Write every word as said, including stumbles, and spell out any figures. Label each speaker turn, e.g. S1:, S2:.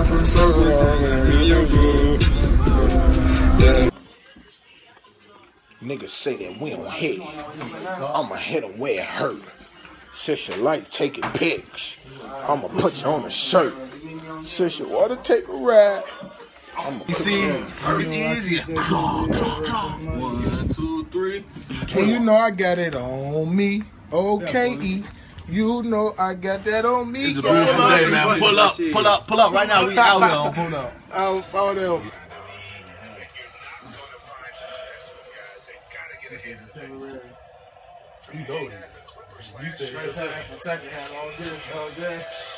S1: Niggas say that we don't hit. I'ma hit them where it hurt. Since you like taking pics, I'ma put you on a shirt. Since you wanna take a ride, I'ma
S2: you see, it's easier. One, two, three.
S1: Well, you know I got it on me. Okay, you know I got that on me.
S2: It's a beautiful day, man. Pull up, pull up, pull up. Right now, we out here on pull up.
S1: Out, out there.
S2: You know it. You said first half, second half, all day, all day.